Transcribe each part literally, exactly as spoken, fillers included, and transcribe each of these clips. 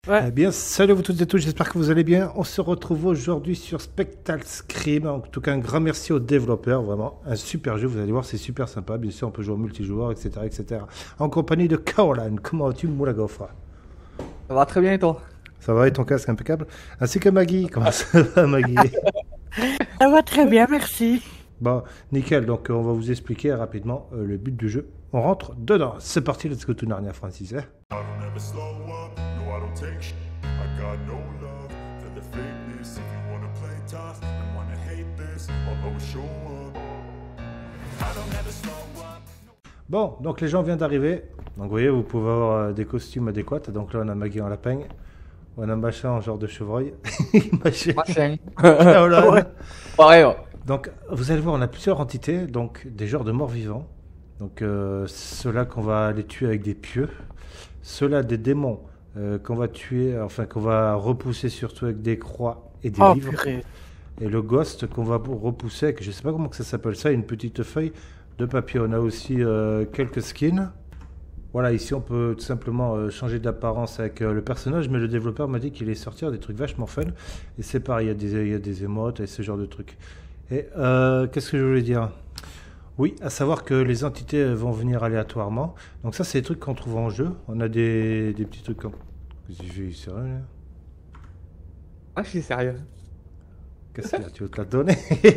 Ouais. Eh bien, salut à vous toutes et tous, j'espère que vous allez bien. On se retrouve aujourd'hui sur Spectral Scream. En tout cas, un grand merci aux développeurs, vraiment. Un super jeu, vous allez voir, c'est super sympa. Bien sûr, on peut jouer en multijoueur, et cetera, et cetera. En compagnie de Caroline. Comment vas-tu, Moula Gaufra? Ça va très bien et toi? Ça va et ton casque impeccable? Ainsi que Maggie. Comment ça va, Maggie? Ça va très bien, merci. Bon, nickel. Donc, euh, on va vous expliquer rapidement euh, le but du jeu. On rentre dedans. C'est parti, let's go to Narnia, Francis. Hein. I don't ever slow up, no I don't take sh- I got no love for the fakeness. If you wanna play tough and wanna hate this, I'll always show up. I don't ever slow up. Bon, donc les gens viennent d'arriver. Donc vous voyez, vous pouvez avoir euh, des costumes adéquats. Donc là, on a Maggie en lapin. On a Machin en genre de chevreuil. Machin. Machin. Caroline. Ouais. Pareil, ouais. Donc vous allez voir, on a plusieurs entités. Donc des genres de morts vivants. Donc euh, ceux-là qu'on va aller tuer avec des pieux. Ceux-là des démons euh, qu'on va tuer, enfin qu'on va repousser surtout avec des croix et des Oh, livres. purée. Et le ghost qu'on va repousser avec, je sais pas comment que ça s'appelle ça, une petite feuille de papier. On a aussi euh, quelques skins. Voilà, ici on peut tout simplement euh, changer d'apparence avec euh, le personnage, mais le développeur m'a dit qu'il allait sortir des trucs vachement fun. Et c'est pareil, il y a des, il y a des émotes et ce genre de trucs. Et euh, qu'est-ce que je voulais dire? Oui, à savoir que les entités vont venir aléatoirement. Donc ça, c'est des trucs qu'on trouve en jeu. On a des, des petits trucs comme... Qu'est-ce que tu fais, sérieux là? Ah, je suis sérieux. Qu'est-ce qu'il y a? Tu veux te la donner?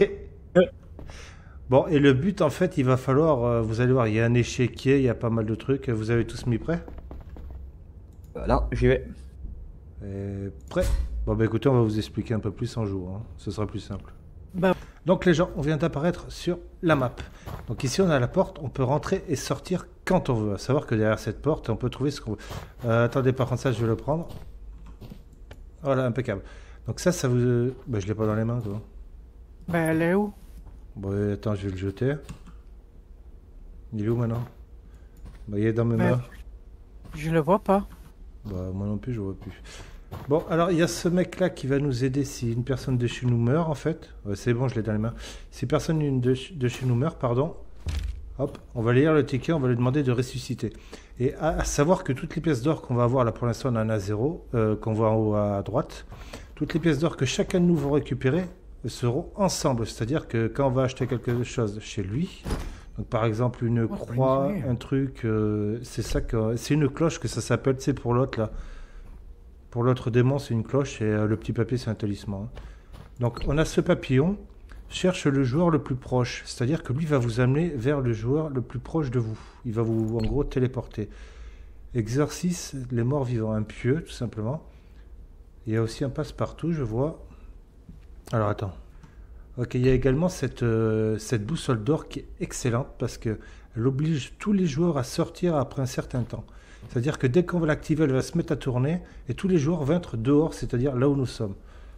Bon, et le but, en fait, il va falloir... euh, vous allez voir, il y a un échiquier, il y a pas mal de trucs. Vous avez tous mis prêts? Voilà, j'y vais. Et prêt? Bon, bah écoutez, on va vous expliquer un peu plus en jour. Hein. Ce sera plus simple. Bah, Donc les gens, on vient d'apparaître sur la map. Donc ici, on a la porte, on peut rentrer et sortir quand on veut. À savoir que derrière cette porte, on peut trouver ce qu'on veut. Euh, attendez, par contre, ça, je vais le prendre. Voilà, impeccable. Donc ça, ça vous... Bah, je l'ai pas dans les mains, quoi. bah, elle est où? Bon, attends, je vais le jeter. Il est où maintenant? Bah, il est dans mes Bah, mains. Je le vois pas. Bah, moi non plus, je vois plus. Bon, alors, il y a ce mec-là qui va nous aider si une personne de chez nous meurt, en fait. Ouais, c'est bon, je l'ai dans les mains. Si personne une de, ch- de chez nous meurt, pardon, hop, on va lire le ticket, on va lui demander de ressusciter. Et à, à savoir que toutes les pièces d'or qu'on va avoir, là, pour l'instant, on en a zéro, euh, qu'on voit en haut à droite. Toutes les pièces d'or que chacun de nous va récupérer seront ensemble. C'est-à-dire que quand on va acheter quelque chose chez lui, donc par exemple une Oh, croix, c'est une idée. un truc, euh, c'est ça que c'est une cloche que ça s'appelle, tu sais, pour l'autre là. Pour l'autre démon, c'est une cloche et euh, le petit papier, c'est un talisman. Hein. Donc on a ce papillon, cherche le joueur le plus proche. C'est-à-dire que lui va vous amener vers le joueur le plus proche de vous. Il va vous, en gros, téléporter. Exorcise les morts vivants, un pieu, tout simplement. Il y a aussi un passe-partout, je vois. Alors attends. Ok, il y a également cette, euh, cette boussole d'or qui est excellente parce qu'elle oblige tous les joueurs à sortir après un certain temps. C'est-à-dire que dès qu'on va l'activer, elle va se mettre à tourner et tous les joueurs vont être dehors, c'est-à-dire là où nous sommes.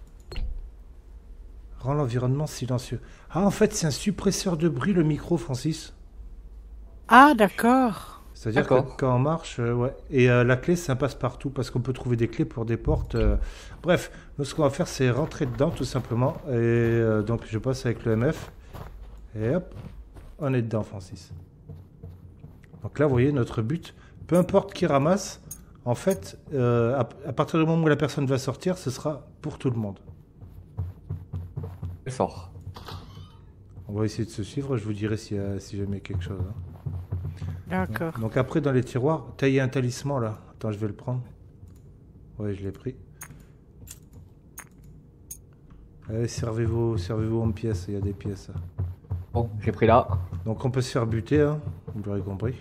Rend l'environnement silencieux. Ah, en fait, c'est un suppresseur de bruit, le micro, Francis. Ah, d'accord. C'est-à-dire que D'accord. quand on marche, euh, ouais. Et euh, la clé, c'est un passe-partout parce qu'on peut trouver des clés pour des portes. euh. Bref, nous, ce qu'on va faire, c'est rentrer dedans, tout simplement. Et euh, donc, je passe avec le M F. Et hop, on est dedans, Francis. Donc là, vous voyez, notre but, peu importe qui ramasse, en fait, euh, à, à partir du moment où la personne va sortir, ce sera pour tout le monde. C'est fort. On va essayer de se suivre, je vous dirai si, euh, si jamais quelque chose. Hein. D'accord. Donc après, dans les tiroirs, tailler un talisman là. Attends, je vais le prendre. Ouais, je l'ai pris. Allez, servez-vous, servez-vous en pièces, il y a des pièces. Bon, j'ai pris là. Donc on peut se faire buter, hein. Vous l'aurez compris.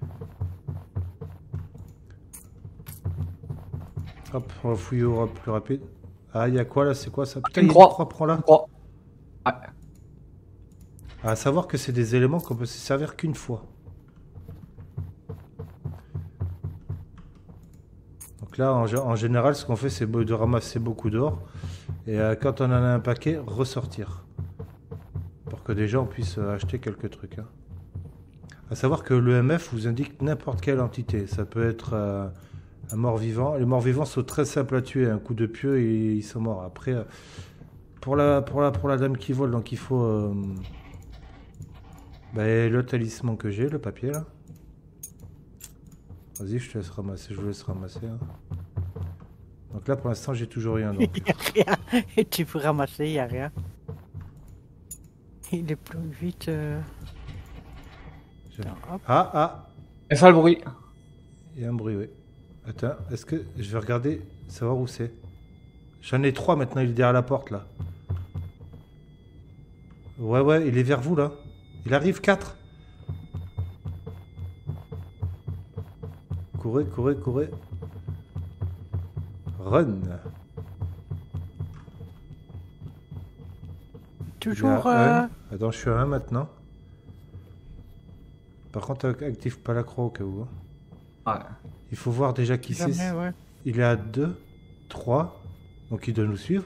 Hop, on va fouiller au rap- plus rapide. Ah, il y a quoi là? C'est quoi ça? Putain, Une il y a croix. une croix, prends là. Je crois. Ouais. À savoir que c'est des éléments qu'on peut se servir qu'une fois. Donc là, en, gé- en général, ce qu'on fait, c'est de ramasser beaucoup d'or. Et euh, quand on en a un paquet, ressortir. Pour que déjà on puisse euh, acheter quelques trucs. Hein. À savoir que le M F vous indique n'importe quelle entité. Ça peut être euh, un mort-vivant. Les morts-vivants sont très simples à tuer. Un coup de pieu et ils sont morts. Après, euh, pour, la, pour, la, pour la dame qui vole, donc il faut euh, ben, le talisman que j'ai, le papier là. Vas-y, je te laisse ramasser. Je vous laisse ramasser. Hein. Donc là, pour l'instant, j'ai toujours rien. Donc. Il n'y a rien. Et tu peux ramasser, il n'y a rien. Il est plus vite. Euh... Je- Attends, hop. Ah, ah, Et ça le bruit. il y a un bruit, oui. Attends, est-ce que je vais regarder, savoir où c'est. J'en ai trois maintenant, il est derrière la porte là. Ouais, ouais, il est vers vous là. Il arrive, quatre. Courez, courez, courez. Run. Toujours. Il y a Euh... un. Attends, je suis à un maintenant. Par contre, active pas la croix au cas où. hein. Ouais. Il faut voir déjà qui c'est. Jamais, ouais. Il est à deux, trois. Donc il doit nous suivre.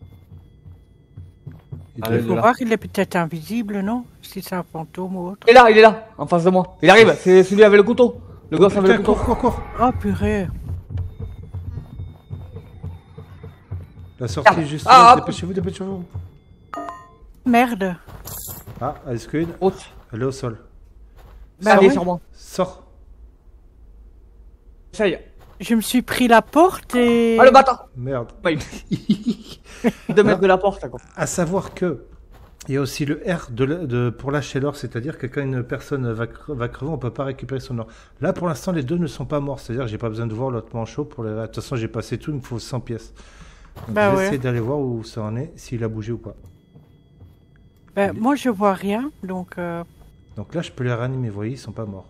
Il Ah, doit- il est Faut là. voir qu'il est peut-être invisible, non? Si c'est un fantôme ou autre. Il est là, il est là, en face de moi. Il arrive, c'est celui avec le couteau. Le gosse avec Putain, le couteau. cours, cours, cours. Oh purée. La sortie Ah, est juste ah, là. hop. Dépêchez-vous, dépêchez-vous. Merde. Ah, est-ce qu'une Haute. Elle est au sol. Bah Allez, oui. sur moi. Sors. Essaye. Je me suis pris la porte et. Ah, le bâtard. Merde. Ouais, deux mètres de la porte, quoi. À savoir que il y a aussi le R de, la- de- pour lâcher l'or, c'est-à-dire que quand une personne va, cre- va crever, on peut pas récupérer son or. Là, pour l'instant, les deux ne sont pas morts, c'est-à-dire que j'ai pas besoin de voir l'autre manchot pour les. De toute façon, j'ai passé tout, il me faut cent pièces. Donc, Bah je vais ouais. essayer d'aller voir où ça en est, s'il a bougé ou pas. Ben, moi je vois rien, donc. Euh... Donc là, je peux les réanimer, vous voyez, ils sont pas morts.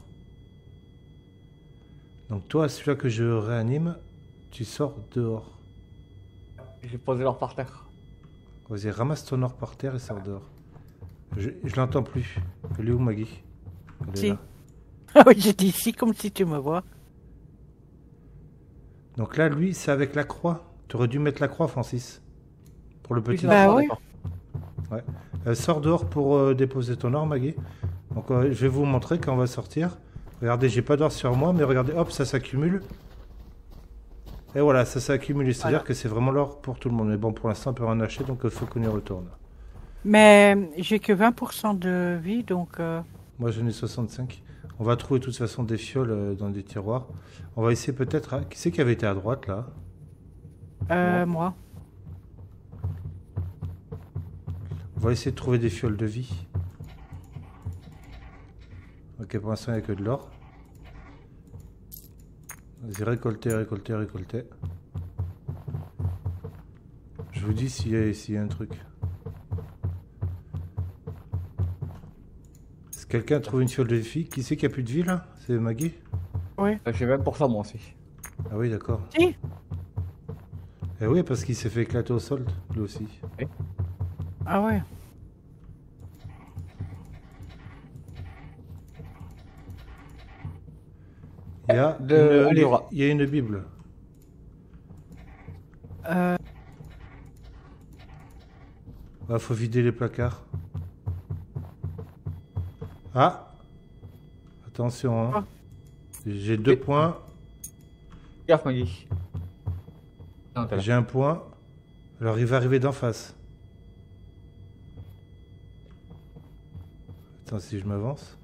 Donc toi, celui-là que je réanime, tu sors dehors. J'ai posé l'or par terre. Vas-y, ramasse ton or par terre et sors dehors. Je, je l'entends plus. Elle est où, Maggie? Elle est Si. là. Ah oui, j'ai dit ici comme si tu me vois. Donc là, lui, c'est avec la croix. Tu aurais dû mettre la croix, Francis. Pour le petit. Oui, Bah d'accord, oui. d'accord. Euh, sors dehors pour euh, déposer ton or, Maggie. Donc euh, je vais vous montrer quand on va sortir. Regardez, j'ai pas d'or sur moi, mais regardez, hop, ça s'accumule. Et voilà, ça s'est accumulé. C'est-à-dire Voilà. que c'est vraiment l'or pour tout le monde. Mais bon, pour l'instant, on peut rien acheter, donc il faut qu'on y retourne. Mais j'ai que vingt pour cent de vie, donc. Euh... Moi, j'en ai soixante-cinq. On va trouver de toute façon des fioles euh, dans des tiroirs. On va essayer peut-être... à- Qui c'est qui avait été à droite, là? Euh, moi. On va essayer de trouver des fioles de vie. Ok, pour l'instant, il n'y a que de l'or. Vas-y, récolter, récolter, récolter. Je vous dis s'il y, a- s'il y a un truc. Est-ce que quelqu'un trouve une fiole de vie? Qui c'est qui a plus de vie, là? C'est Maggie? Euh, J'ai vingt pour cent moi aussi. Ah oui, d'accord. Si. Eh oui, parce qu'il s'est fait éclater au sol, lui aussi. Ah ouais. Il y a, De- une, un livre. il y a une Bible. Euh... Il faut vider les placards. Ah! Attention, hein. Ah. J'ai deux Oui. points. Gaffe, Maggie. Non, t'es là. J'ai un point. Alors il va arriver d'en face. Attends, si je m'avance.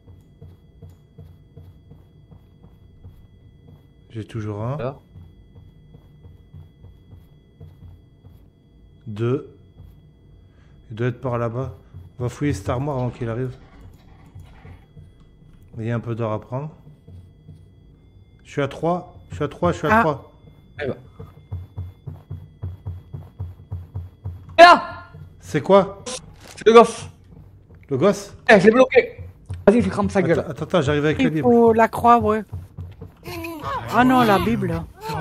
J'ai toujours un. Là. Deux. Il doit être par là-bas. On va fouiller cette armoire avant qu'il arrive. Il y a un peu d'or à prendre. Je suis à trois. Je suis à trois, je suis à Ah. trois. Eh ben. Et là, C'est quoi? c'est le gosse. Le gosse? Eh, je l'ai bloqué. Vas-y, je crame sa gueule. Attends, attends, attends, j'arrive avec la Il Bible. faut la croix, ouais. Ah non, la Bible.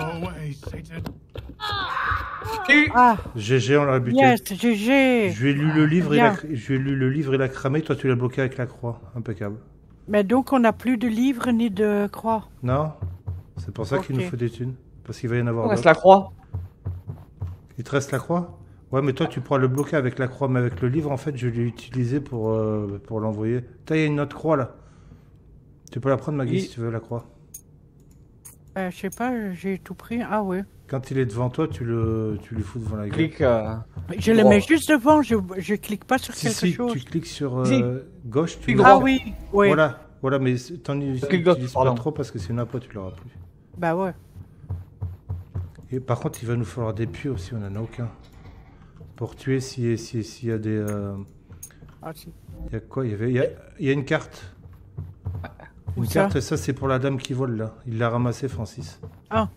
Et- Ah, G G, on l'a buté. yes, G G. Je lui ai lu le livre, il a, Bien. je lui ai lu le livre, il a cramé. Toi, tu l'as bloqué avec la croix. Impeccable. Mais donc, on n'a plus de livres ni de croix. Non? C'est pour ça qu'il Ok. nous faut des thunes. Parce qu'il va y en avoir On reste d'autres. la croix. Il te reste la croix? Ouais, mais toi, tu pourras le bloquer avec la croix. Mais avec le livre, en fait, je l'ai utilisé pour, euh, pour l'envoyer. T'as, il y a une autre croix, là. Tu peux la prendre, Maggie, Oui. si tu veux, la croix. Euh, je sais pas, j'ai tout pris. Ah ouais. Quand il est devant toi, tu, le, tu lui fous devant la gueule. Clique. euh, Je le Droit. mets juste devant, je, je clique pas sur Si, quelque si, chose. tu cliques sur euh, Si. gauche, tu Clique le- droit. Ah oui, oui. Voilà, voilà, mais t'en Clique utilises gauche, pas pardon. trop parce que sinon après tu l'auras plus. Bah ouais. Et par contre, il va nous falloir des pieux aussi, on en a aucun. Pour tuer s'il si, si y a des... Euh... Ah, si. Il y a quoi? Il y avait... Il y a, il y a une carte. Où Une ça? carte, ça c'est pour la dame qui vole là. Il l'a ramassé, Francis. Ah,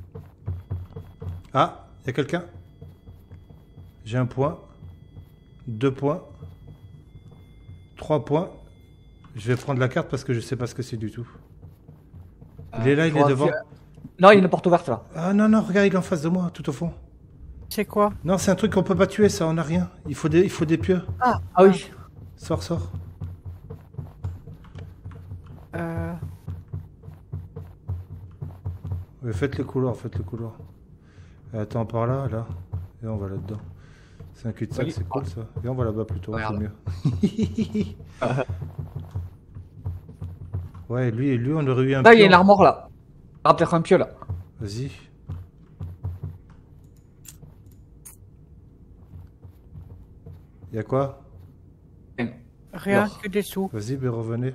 Ah, il y a quelqu'un? J'ai un point. Deux points. Trois points. Je vais prendre la carte parce que je sais pas ce que c'est du tout. Il est là, il est devant. Non, il y a une porte ouverte là. Ah non, non, regarde, il est en face de moi, tout au fond. c'est quoi? Non, c'est un truc qu'on peut pas tuer, ça, on a rien. Il faut des, il faut des pieux. Ah, Ah oui. Sors, sors. euh, Ouais, faites le couloir, faites le couloir. Attends, par là, là. Et on va là-dedans. C'est un cul-de-sac, Oui. c'est cool ça. Et on va là-bas plutôt, c'est Regarde. mieux. Ouais, lui, lui, on aurait eu un Là, il y a pion. une armoire là. Ah, peut-être un pieu là. Vas-y. Y'a quoi? rien Alors. que des sous. Vas-y, ben revenez.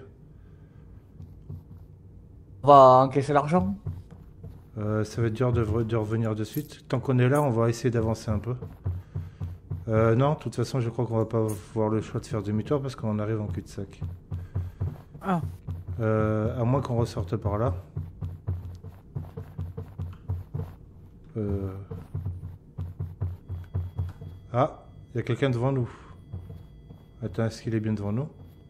On va encaisser l'argent. Euh, ça va être dur de, re- de revenir de suite. Tant qu'on est là, on va essayer d'avancer un peu. Euh, non, de toute façon, je crois qu'on va pas avoir le choix de faire demi-tour parce qu'on arrive en cul-de-sac. Ah, Euh, à moins qu'on ressorte par là. Euh... Ah, il y a quelqu'un devant nous. Attends, est-ce qu'il est bien devant nous?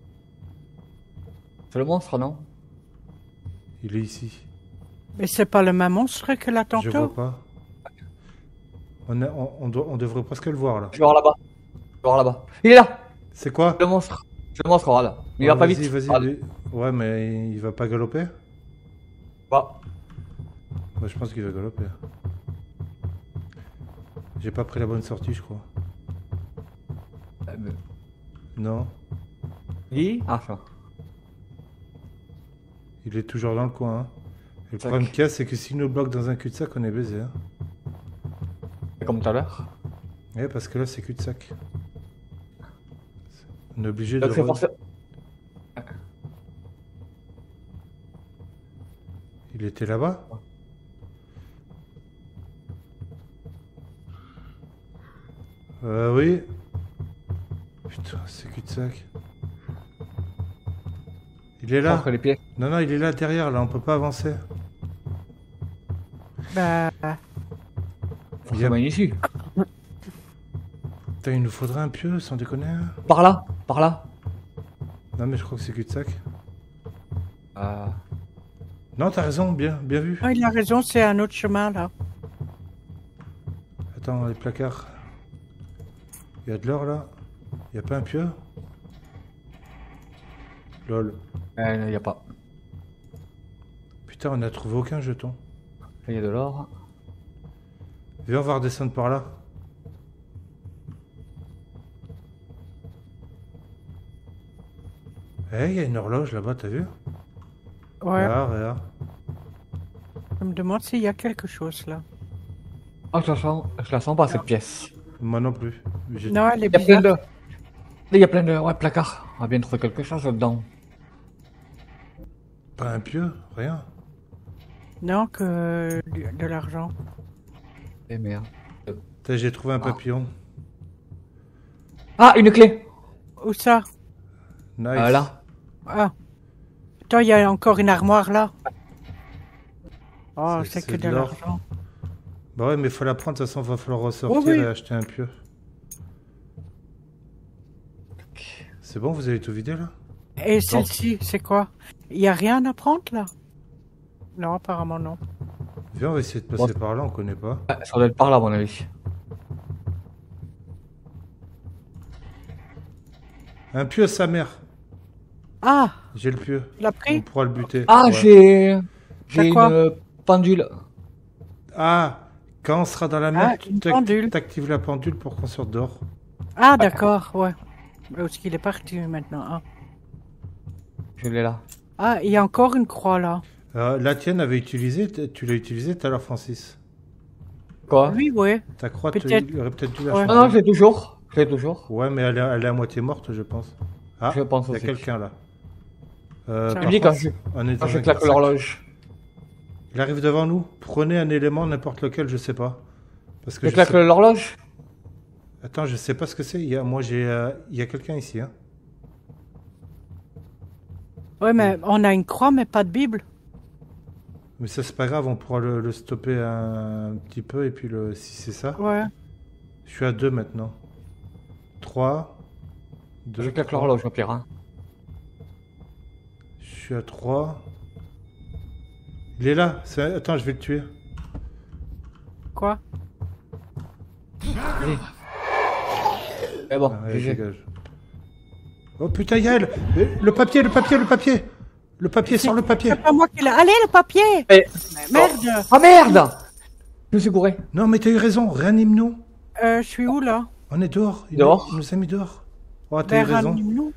C'est le monstre, non? Il est ici. mais c'est pas le même monstre que là Je vois tantôt? pas. On, a- on, on doit- on devrait presque le voir là. Je vais voir là-bas. Je vais voir là-bas. Il est là. C'est quoi? Le monstre. C'est le monstre, regarde. Il Ouais, va pas vas-y, vite. Vas-y, Regarde. lui- Ouais, mais il va pas galoper? Va. Moi, je pense qu'il va galoper. J'ai pas pris la bonne sortie, je crois. Euh, mais- Non, Dis. Ah, ça. il est toujours dans le coin. Hein. Et le Tac. problème qu'il y a, c'est que s'il nous bloque dans un cul-de-sac, on est baisé. Hein. C'est comme tout à l'heure. Ouais, parce que là, c'est cul-de-sac. On est obligé de... Donc c'est re- forcément. Il était là-bas? Euh, oui. Putain, c'est cul-de-sac. Il est là. Entre les pieds. Non, non, il est là derrière, là, on peut pas avancer. Bah, Forcément ici. Putain, il nous faudrait un pieu, sans déconner. hein. Par là. Par là. Non, mais je crois que c'est cul-de-sac. Euh... Non, t'as raison, bien, bien vu. ah, il a raison, c'est un autre chemin là. Attends, les placards. Il y a de l'or là. Il y a pas un pieu? Lol. Il n'y a pas. Putain, on n'a trouvé aucun jeton. Il y a de l'or. Viens, on va redescendre par là. Eh, il y a une horloge là-bas, t'as vu? Ouais, Regarde, regarde. je me demande s'il y a quelque chose là. Ah, je la sens, je la sens pas cette pièce. Moi non plus. J'ai- Non, elle est Il y a plein bizarre. de. Il y a plein de ouais, placards. On va bien trouver quelque chose là-dedans. Pas un pieu, rien. Non, que du- de l'argent. Eh merde. Putain, j'ai trouvé un papillon. Ah, une clé. Où ça? Nice. Euh, là. Ah. Attends, il y a encore une armoire là. Oh, C'est- c'est c'est que de de l'or. l'argent. Bah ouais, mais faut la prendre, de toute façon, va falloir ressortir Oui, oui. et acheter un pieu. C'est bon, vous avez tout vidé là? Et celle-ci, c'est quoi? Il y a rien à prendre là? Non, apparemment non. Viens, on va essayer de passer Bon. par là, on connaît pas. Ouais, ça doit être par là, à mon avis. Un pieu, sa mère. Ah, J'ai le pieu. tu l'as On pris? pourra le buter. Ah, Ouais. j'ai. T'as J'ai une quoi euh, pendule. Ah, quand on sera dans la mer, Ah, une tu pendule. t'actives la pendule pour qu'on sorte dehors. Ah, d'accord, ouais. Où est-ce qu'il est parti maintenant? Ah. Je l'ai là. Ah, il y a encore une croix là. Euh, la tienne avait utilisé, t- tu l'as utilisée tout à l'heure, Francis. Quoi? Oui, oui. Ta croix, tu Peut-être. il aurait peut-être dû la Ouais. Ah non, changer. j'ai toujours. J'ai toujours. Ouais, mais elle est, elle est à moitié morte, je pense. Ah, Je pense il y a aussi. quelqu'un là. Euh, Ça par va. Je dis quand contre, je, on est quand dans je un claque cul-de-sac. l'horloge. Il arrive devant nous. Prenez un élément, n'importe lequel, je sais pas. Parce que Je je claque sais... l'horloge. Attends, je sais pas ce que c'est. Il y a... Moi, j'ai... euh, Il y a quelqu'un ici, hein. Ouais, mais on a une croix, mais pas de Bible. Mais ça, c'est pas grave, on pourra le, le stopper un, un petit peu, et puis le... si c'est ça... Ouais. Je suis à deux maintenant. trois, deux, Je claque trois. l'horloge, au pire. Hein. Je suis à trois. Il est là. c'est- Attends, je vais le tuer. Quoi? Vas-y. Eh bon, Ah ouais, G G. dégage. Oh putain, Yael! Eh, Le papier, le papier, le papier! Le papier, sors le papier! C'est pas moi qui l'ai. Allez, le papier! Eh, Mais merde! Oh merde! Je me suis gouré. Non, mais t'as eu raison, réanime-nous! Euh, je suis où là? On est dehors! Il, Dehors. il nous a mis dehors! Oh, t'as eu Ben, raison! ranime-nous.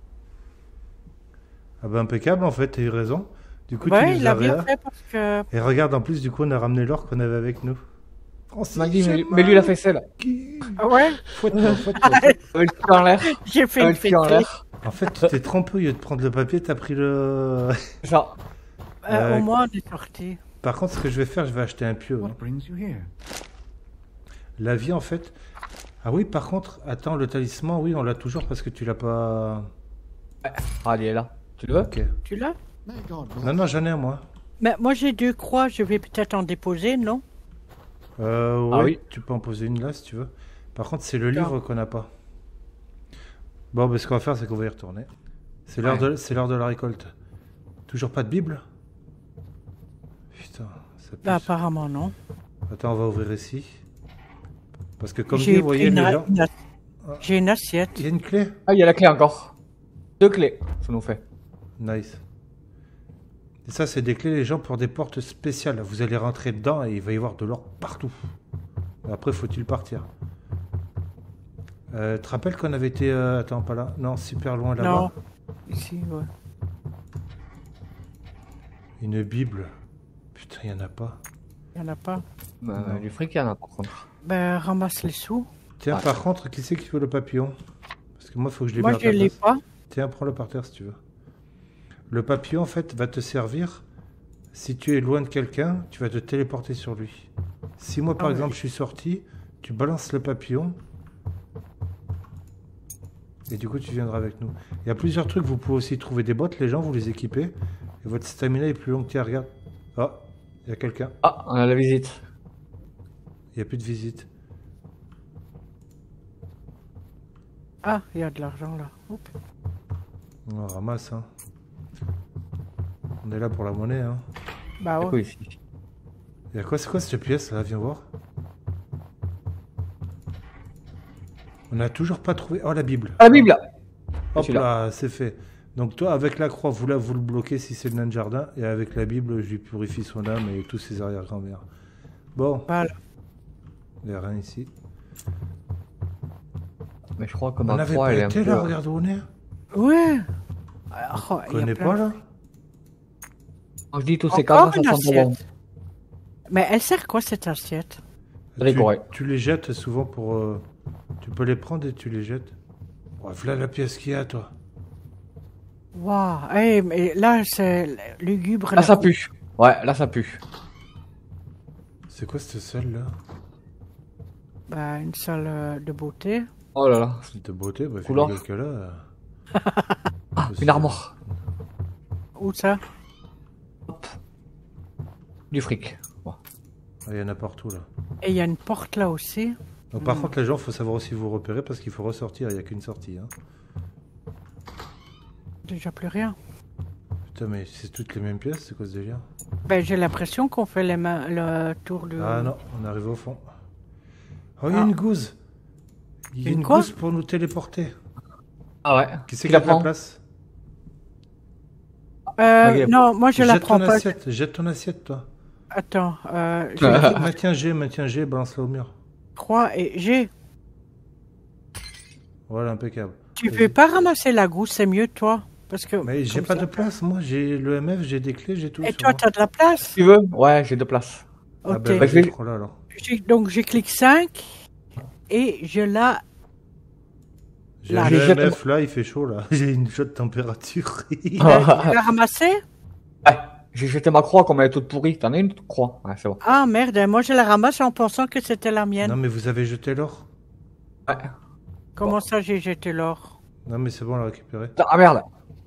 Ah bah impeccable en fait, t'as eu raison. Du coup, tu Ouais, nous il as a bien réa- fait parce que. Et regarde, en plus, du coup, on a ramené l'or qu'on avait avec nous. Oh, c'est Maggie, mais, génial. mais lui la faisselle. Ah ouais, Fouette-toi, fouette-toi. Avec le cul en l'air. j'ai fait Avec une le cul en fêtée. l'air. En fait, tu t'es trompé, au lieu de prendre le papier, t'as pris le... Ça. Euh, Euh, Au moins, on est sorti. Par contre, ce que je vais faire, je vais acheter un pieu. hein. What brings you here? La vie, en fait... Ah oui, par contre, attends, le talisman, oui, on l'a toujours parce que tu l'as pas... Ah, il est là. Tu le veux? Ok. Tu l'as? May God bless. Non, non, j'en ai un, moi. Mais moi, j'ai deux croix, je vais peut-être en déposer, non? Euh, ouais, Ah oui. tu peux en poser une là, si tu veux. Par contre, c'est le D'accord. livre qu'on n'a pas. Bon, ben, ce qu'on va faire, c'est qu'on va y retourner. C'est l'heure Ouais. de... c'est l'heure de la récolte. Toujours pas de Bible? Putain, ça pue. Bah, apparemment, non. Attends, on va ouvrir ici. Parce que comme dit, J'ai vous voyez, pris une, les gens... une- j'ai une assiette. Il y a une clé? Ah, il y a la clé encore. Deux clés, ça nous fait. Nice. Et ça, c'est des clés, les gens, pour des portes spéciales. Vous allez rentrer dedans et il va y avoir de l'or partout. Après, faut-il partir? Euh, tu te rappelles qu'on avait été... euh, Attends, pas là. Non, super loin là-bas. Non. Ici, ouais. Une Bible. Putain, il n'y en a pas. Il n'y en a pas. Bah, Non. du fric, il y en a par contre. Ben, ramasse les sous. Tiens, Ouais. par contre, qui c'est qui veut le papillon? Parce que moi, il faut que je l'ai Moi, mis à je ta l'ai place. pas. Tiens, prends-le par terre si tu veux. Le papillon, en fait, va te servir. Si tu es loin de quelqu'un, tu vas te téléporter sur lui. Si moi, par Ah ouais. exemple, je suis sorti, tu balances le papillon. Et du coup, tu viendras avec nous. Il y a plusieurs trucs. Vous pouvez aussi trouver des bottes, les gens, vous les équipez. Et votre stamina est plus long que tiens, regarde. Ah, il y a quelqu'un. Ah, on a la visite. Il n'y a plus de visite. Ah, il y a de l'argent là. Oups. On ramasse, hein. On est là pour la monnaie, hein. Bah C'est ouais. quoi ici? Il y a quoi, c'est quoi cette pièce là? Viens voir. On n'a toujours pas trouvé. Oh, la Bible. Ah, la Bible! Hop celui-là. là, c'est fait. Donc toi, avec la croix, vous, la, vous le bloquez si c'est le nain de jardin. Et avec la Bible, je lui purifie son âme et tous ses arrière-grand-mères. Bon, Voilà. il n'y a rien ici. Mais je crois que On ma n'avait croix, pas elle est un été peu... là, regarde où on est. Ouais. Ah, oh, On il y a connaît plein pas de- là. Quand je dis tous ces Encore cadres, ça une sent bon. assiette. Mais elle sert quoi cette assiette? Tu, Décoré. tu les jettes souvent pour... euh, tu peux les prendre et tu les jettes. Ouais, voilà la pièce qu'il y a, toi. Waouh. Eh, mais là, c'est lugubre. Là, la ça cou- pue. Ouais, là, ça pue. C'est quoi cette salle là? Bah, une salle euh, de beauté. Oh là là. C'est de beauté, bah, Couloir. fait quelqu'un là. Ah, une armoire. Où ça? Hop. Du fric. Bon. Ah, il y en a partout là. Et il y a une porte là aussi. Donc par Hmm. contre les gens, faut savoir aussi vous repérer parce qu'il faut ressortir, il n'y a qu'une sortie. Hein. Déjà plus rien. Putain mais c'est toutes les mêmes pièces, c'est quoi ce délire? Ben, j'ai l'impression qu'on fait les mains, le tour du... Ah non, on arrive au fond. Oh il y a Ah. une gousse. Il y a Une une quoi? gousse pour nous téléporter. Ah ouais. Qui c'est Qui qui la a de la prend? place? Euh, Ok. non, moi je la Jette prends ton pas. assiette, jette ton assiette toi. Attends, euh, j'ai Maintiens G, maintiens G, balance-la au mur. trois et j'ai. Voilà, impeccable. Tu Vas-y. veux pas ramasser la gousse, c'est mieux toi, parce que. Mais j'ai comme pas ça- de place, moi j'ai le M F, j'ai des clés, j'ai tout. Et sur toi, moi. t'as de la place? Tu veux? Ouais, j'ai deux places. Ah Ok. ben, Bah, je vas-y, vais- prends-la alors. J'ai- Donc je clique cinq et je la. J'ai Là, le je jette- M F là, il fait chaud là. J'ai une shot de température. Tu l'as ramassée? Ouais. J'ai jeté ma croix comme elle est toute pourrie. T'en as une croix? Ouais, c'est bon. Ah merde, moi je la ramasse en pensant que c'était la mienne. Non, mais vous avez jeté l'or? Ouais. Comment ça j'ai jeté l'or? Non, mais c'est bon, on l'a récupéré. Ah merde.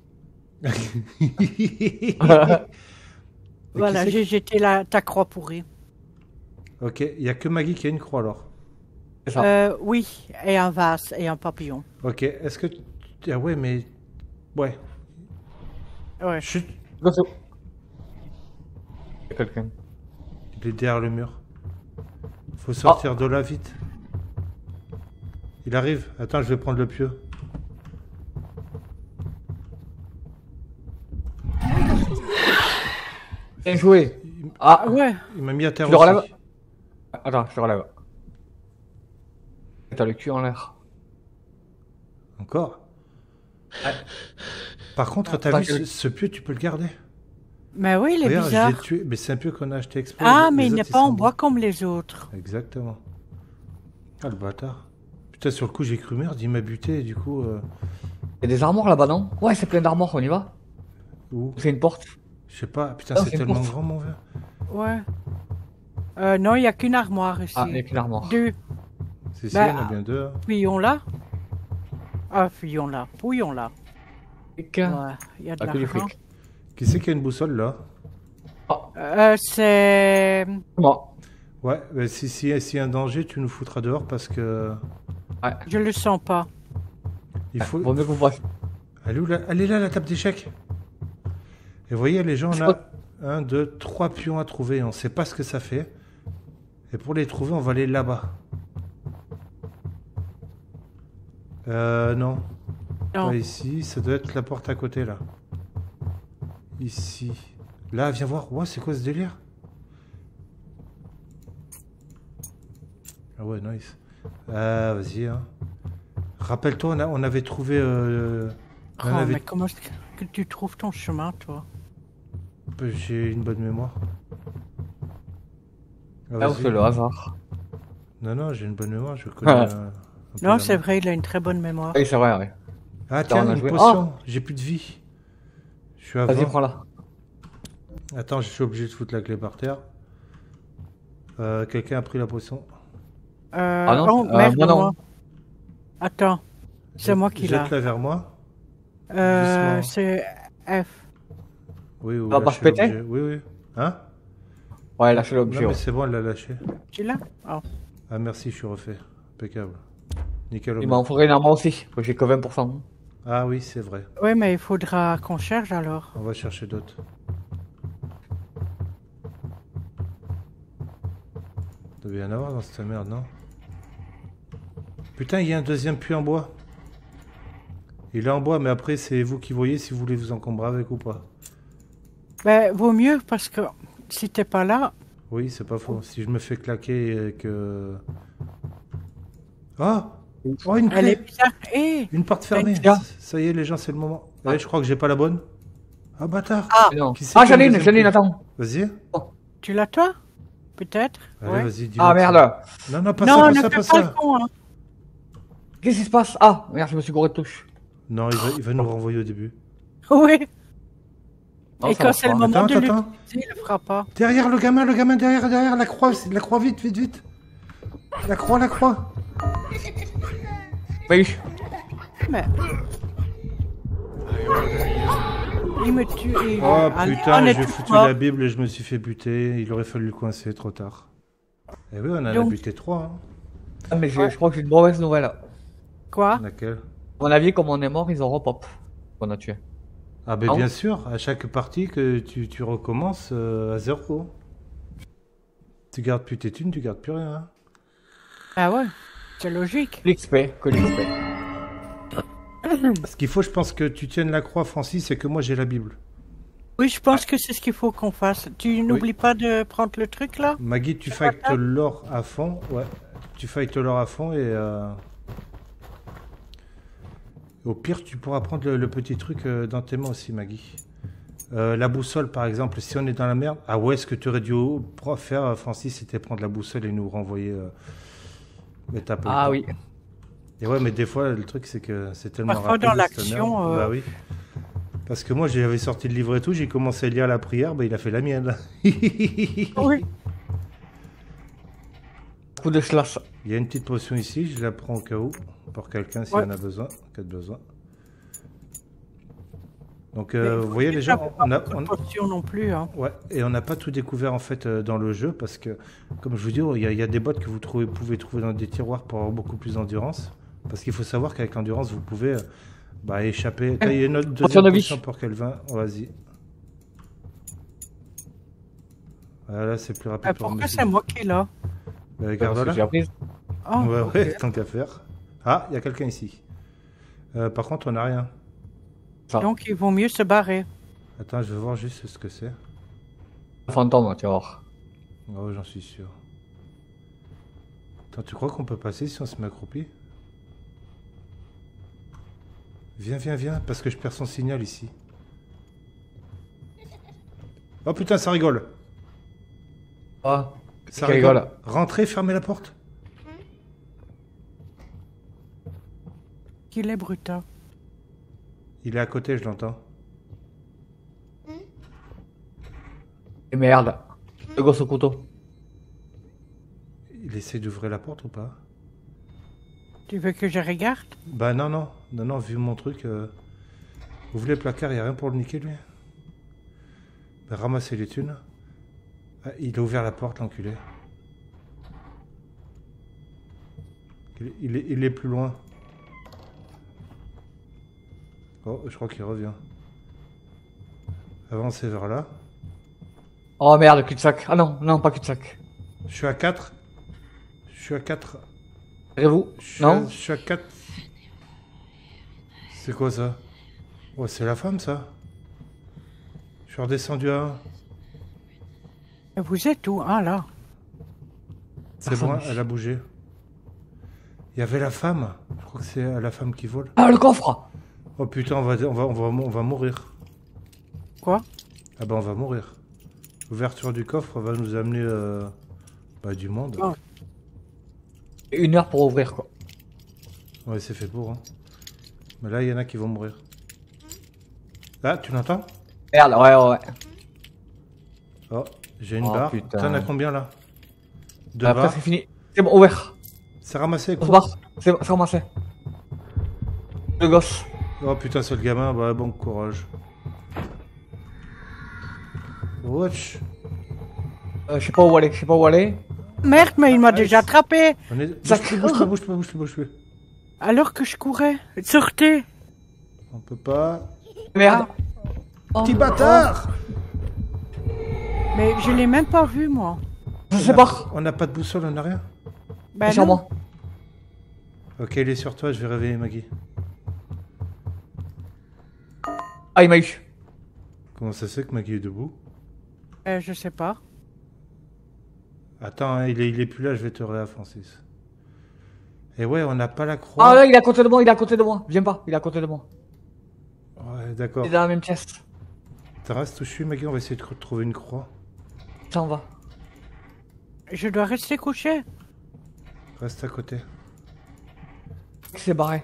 Voilà, qui c'est j'ai jeté la, ta croix pourrie. Ok, il n'y a que Maggie qui a une croix alors. C'est ça. Euh, oui, et un vase et un papillon. Ok, est-ce que... tu- Ah ouais, mais... Ouais. Ouais. Chut, Là, c'est où? Il y a quelqu'un. il est derrière le mur. Faut sortir de là vite. Il arrive. Attends, je vais prendre le pieu. Bien joué. Ah, Ah ouais. Il m'a mis à terre tu le aussi. relèves? Attends, je te relève. T'as le cul en l'air. Encore. Par contre, t'as Pas vu que- ce, ce pieu, tu peux le garder. Mais oui, il est Regarde, je bizarre. l'ai tué. Mais c'est un pieu qu'on a acheté exprès. Ah, Les- mais les il n'est autres, ils pas en sont bois bons. comme les autres. Exactement. Ah, le bâtard. Putain, sur le coup, j'ai cru merde, il m'a buté, et du coup... euh, Il y a des armoires là-bas, non? Ouais, c'est plein d'armoires, on y va? Où? C'est une porte. Je sais pas. Putain, Ah, c'est c'est une tellement porte. grand, mon vieux. Ouais. Euh, non, il n'y a qu'une armoire ici. Ah, il y a qu'une armoire. Deux. C'est si, Bah, on a bien deux. hein. Fuyons là. Ah, fuyons là. Fouillons là. Fric. Ouais, il y a de Ah, que du l'argent. fric. Qui c'est qui a une boussole, là? Euh, c'est... Moi. Ouais, bah, si, si, si y a un danger, tu nous foutras dehors parce que... Je le sens pas. Il faut... Vaut mieux qu'on fasse. Elle est où, là? Elle est là, la table d'échecs. Et vous voyez, les gens, on a un, deux, trois pions à trouver. On sait pas ce que ça fait. Et pour les trouver, on va aller là-bas. Euh, non. Non. Pas ici. Ça doit être la porte à côté, là. Ici. Là, viens voir. Ouais, c'est quoi ce délire? Ah ouais, nice. Ah, vas-y, hein. Rappelle-toi, on, a- on avait trouvé... euh, on Oh, avait- mais comment est-ce que tu trouves ton chemin, toi? J'ai une bonne mémoire. Ah, Là où vas-y. c'est le hasard. Non, non, j'ai une bonne mémoire, je connais. Ah. euh, un peu Non, la c'est main. vrai, il a une très bonne mémoire. Oui, c'est vrai, oui. Ah, tiens, on a une joué- potion. J'ai plus de vie. Je suis à Vas-y, vingt. prends-la. Attends, je suis obligé de foutre la clé par terre. Euh, Quelqu'un a pris la potion. Euh, Ah non, oh, euh, merde, moi non. moi. Attends, c'est moi qui l'ai. Jette-la vers moi. Euh, doucement. c'est F. Oui, oui. va là, pas je se suis péter obligé. Oui, oui. Hein? Ouais, lâchez Non, l'objet. mais ouais. c'est bon, elle l'a lâché. Tu l'as? Oh. Ah, merci, je suis refait. Impeccable. Nickel. Il au m'en bout. faudrait une armoire aussi. Parce que j'ai que vingt pour cent. Ah oui, c'est vrai. Oui, mais il faudra qu'on cherche alors. On va chercher d'autres. Il devait y en avoir dans cette merde, non? Putain, il y a un deuxième puits en bois. Il est en bois, mais après, c'est vous qui voyez si vous voulez vous encombrer avec ou pas. Ben, vaut mieux parce que si t'es pas là, Oui, c'est pas faux. Si je me fais claquer et que... Ah! Oh, une elle est clé! bizarre. Eh, Une porte fermée. Tiens. Ça y est, les gens, c'est le moment. Ah. Ouais, je crois que j'ai pas la bonne. Ah, bâtard! Ah, Non. Qui c'est Ah, qui a j'en ai le une, deuxième j'en ai une, puits? attends. Vas-y. tu l'as toi? Peut-être? Allez, Ouais. vas-y, dis-moi. Ah, merde. Non, non, pas Non, ça, ne pas ça, fais pas pas le ça. con, hein. Qu'est-ce qui se passe? Ah, merde, je me suis gouré de touche. Non, il va, il va nous renvoyer au début. Oui. Non, Et ça quand marche c'est le pas. moment Attends, de attends, l'utiliser, il le fera pas. Derrière le gamin, le gamin derrière, derrière, la croix, la croix, vite, vite, vite. La croix, la croix. Oui. Mais... Il me tue. il- Oh Ah, putain, on est j'ai tous foutu morts. la Bible et je me suis fait buter. Il aurait fallu le coincer, trop tard. Eh oui, on en a Donc- buté trois. Hein. Ah, mais j'ai- Ouais. je crois que j'ai une mauvaise nouvelle. À Quoi? Laquelle? mon avis, comme on est mort, ils ont repop. Qu'on a tué. Ah ben Ah bien bon sûr, à chaque partie que tu, tu recommences euh, à zéro. Tu gardes plus tes thunes, tu gardes plus rien. Hein. Ah ouais, c'est logique. L'X P, que l'X P. Ce qu'il faut, je pense que tu tiennes la croix, Francis, et que moi j'ai la Bible. Oui, je pense que c'est ce qu'il faut qu'on fasse. Tu n'oublies pas de prendre le truc là? Maggie, tu C'est fightes pas ça l'or à fond. Ouais, tu fightes l'or à fond et... euh, Au pire, tu pourras prendre le, le petit truc euh, dans tes mains aussi, Maggie. Euh, la boussole, par exemple, si on est dans la merde... Ah ouais, ce que tu aurais dû au- pro- faire, euh, Francis, c'était prendre la boussole et nous renvoyer... euh, Mais t'as pas eu le Ah temps. oui. Et ouais, mais des fois, le truc, c'est que c'est tellement Parfois, rapide, dans cette l'action, merde. euh, Bah oui. Parce que moi, j'avais sorti le livre et tout, j'ai commencé à lire la prière, bah il a fait la mienne. Oui. Coup de slash. Il y a une petite potion ici, je la prends au cas où, pour quelqu'un s'il Ouais. en a besoin, cas de besoin. Donc, euh, vous voyez déjà, on a, on, Potion non plus, hein. ouais, et on n'a pas tout découvert en fait euh, dans le jeu parce que, comme je vous dis, il y, a- il y a des bots que vous trouvez, pouvez trouver dans des tiroirs pour avoir beaucoup plus d'endurance. Parce qu'il faut savoir qu'avec l'endurance, vous pouvez euh, bah, échapper. Là, il y a une autre Potion deuxième de vie. potion pour Kelvin. Oh, vas-y. Voilà, c'est plus rapide Euh, pour pourquoi nous. c'est moi qui est là? Bah, Parce garde que là. j'ai appris. Ah, Ouais, ok. ouais, tant qu'à faire. Ah, il y a quelqu'un ici. Euh, par contre, on n'a rien. Ça. Donc il vaut mieux se barrer. Attends, je vais voir juste ce que c'est. Fantôme, tu vas voir. Oh, j'en suis sûr. Attends, tu crois qu'on peut passer si on se met accroupi? Viens, viens, viens, parce que je perds son signal ici. Oh putain, ça rigole. Ah, Ça qui rigole. rigole. Rentrez, fermez la porte. Qu'il est brutal. Il est à côté, je l'entends. Et merde. Le gosse au couteau. Il essaie d'ouvrir la porte ou pas? Tu veux que je regarde? Bah non, non, non, non, vu mon truc. Euh... Ouvrez les placards, il n'y a rien pour le niquer lui. Bah, ramassez les thunes. Ah, il a ouvert la porte, l'enculé. Il, il est, il est plus loin. Oh, je crois qu'il revient. Avancez vers là. Oh merde, cul-de-sac. Ah non, non, pas cul-de-sac. Je suis à quatre. Je suis à quatre. Vous Je suis Non à- Je suis à quatre. C'est quoi ça? Oh, c'est la femme ça. Je suis redescendu à un. Vous êtes où? Ah là. C'est Personne. bon, elle a bougé. Il y avait la femme. Je crois que c'est la femme qui vole. Ah, le coffre. Oh putain, on va, on va, on va, on va mourir. Quoi? Ah bah on va mourir. L'ouverture du coffre va nous amener euh, bah, du monde. Oh. Une heure pour ouvrir, quoi. Ouais, c'est fait pour. Hein. Mais là, il y en a qui vont mourir. Là, tu l'entends? Merde, ouais, ouais, ouais. Oh, j'ai une Oh, barre. putain. T'en as combien là? Deux Après, barres. c'est fini. C'est bon, ouvert. C'est ramassé. On se barre. C'est c'est ramassé. Le gosse. Oh putain, c'est le gamin. Bah bon courage. Watch. Euh, je sais pas où aller, je sais pas où aller. Merde, mais il m'a déjà attrapé. On est... Ça Bouge plus, bouge plus, bouge plus, bouge plus, bouge plus. Alors que je courais. Sortez. On peut pas. Merde. Petit bâtard. Mais je l'ai même pas vu, moi. Ça se barre. On n'a pas de boussole, on n'a rien. Ben Sur non. moi. Ok, il est sur toi, je vais réveiller Maggie. Ah, il m'a eu. Comment ça se fait que Maggie est debout? Euh, je sais pas. Attends, hein, il, est, il est plus là, je vais te réa, Francis. Et ouais, on n'a pas la croix. Ah, là, il est à côté de moi, il est à côté de moi. Viens pas, il est à côté de moi. Ouais, d'accord. Il est dans la même pièce. Tu restes où je suis, Maggie, on va essayer de trouver une croix. Ça en va. Je dois rester couché. Reste à côté. Il s'est barré.